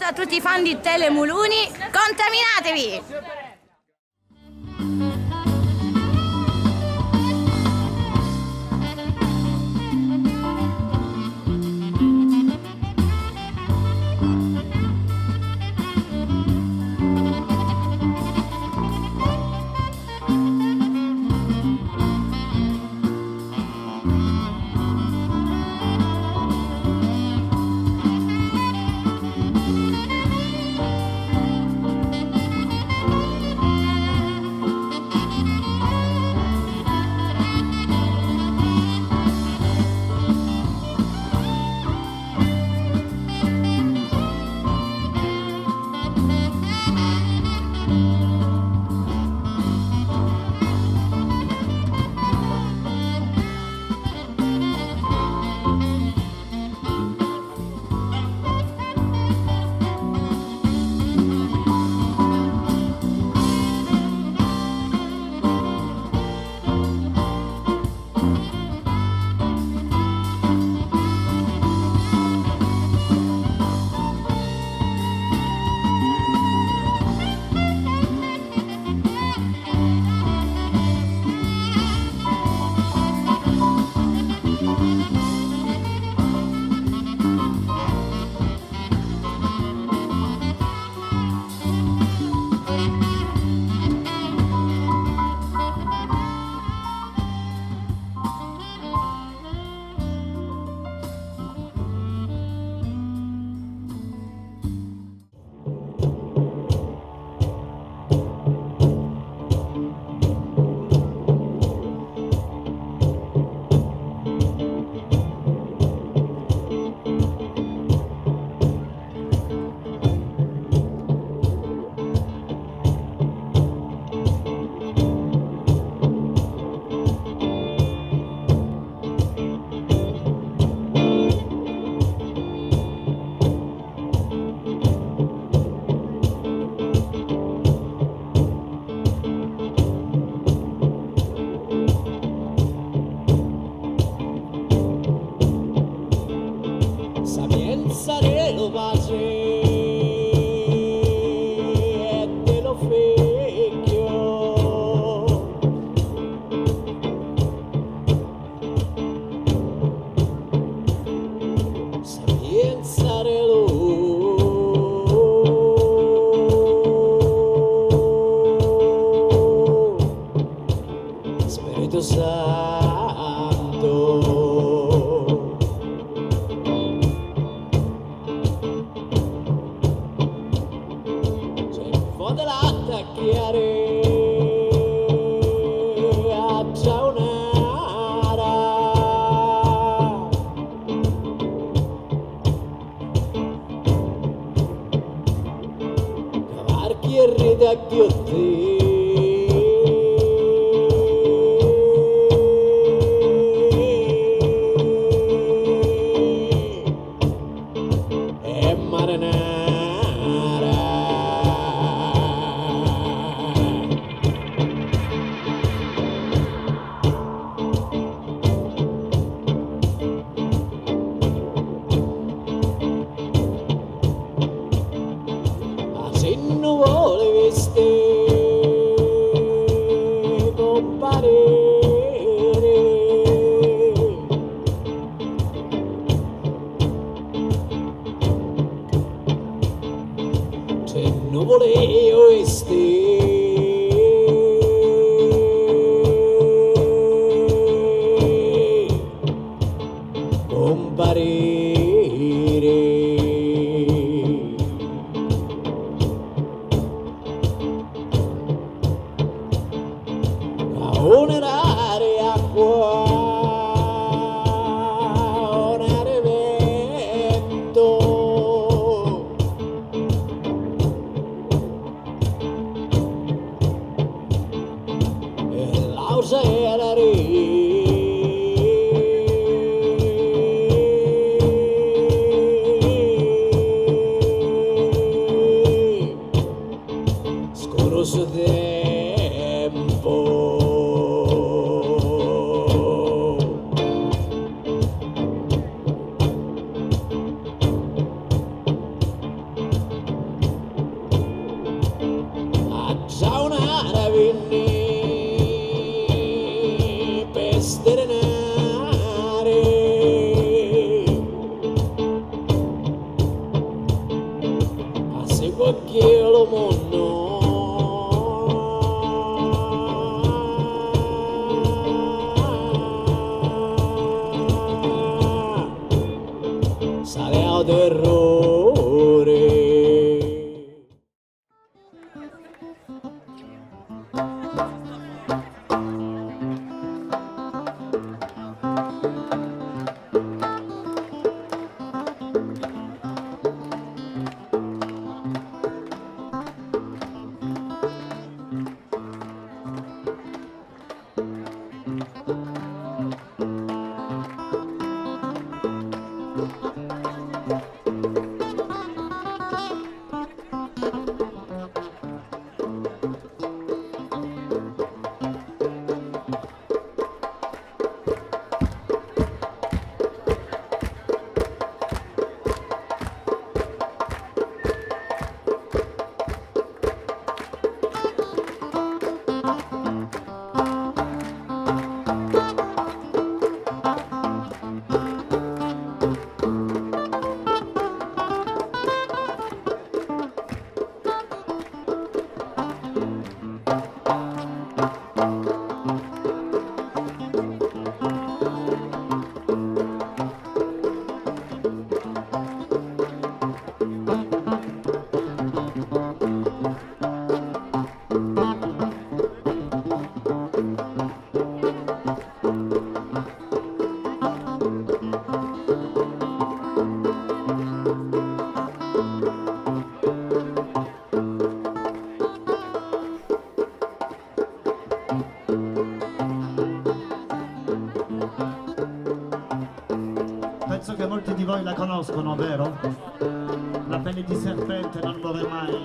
a tutti i fan di Telemuluni, contaminatevi! sale a terrore. Penso che molti di voi la conoscono, vero? La pelle di serpente non muore mai.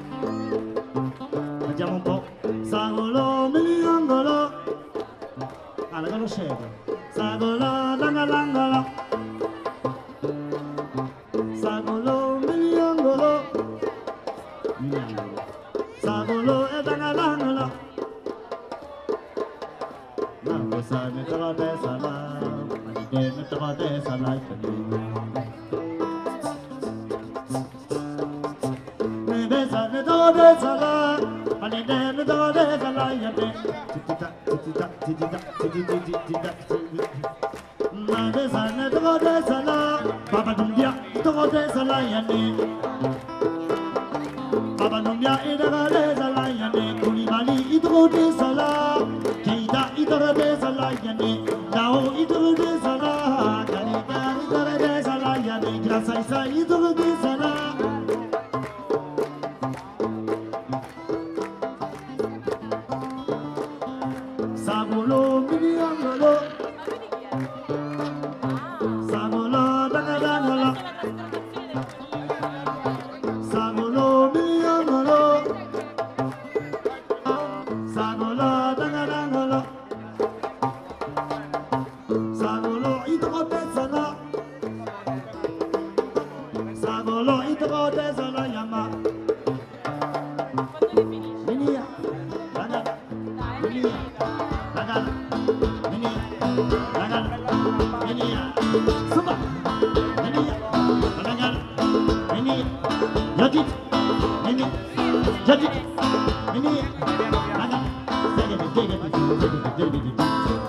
Vediamo un po'. Sagolo, miliangolo. Ah, la conoscete? Sagolo, langalangolo. Sagolo, miliangolo. Miliangolo. Sagolo e langalangolo. Non questa ne trovate salata. Ne trovate salata. Ne besa ne trovate salata. Ne trovate salata. Titita, titita, titita, titita, titita. Ne besa ne trovate salata. Baba dumbia trovate salata. Baba dumbia trovate salata. Kulibali trovate salata. Keita trovate salata. Now trovate salata. Karika trovate salata. Grasa trovate salata. Sagolo, miliangolo. Sagolo, dangalangolo. Sagolo, miliangolo. Sagolo, dangalangolo. Sagolo, itropezala. Sagolo, itropezala yama. Minia, dagala, minia, dagala, minia, dagala, minia, suba, minia, dagala, minia, yajit, minia, yajit, minia, dagala, segede, segede, segede, segede.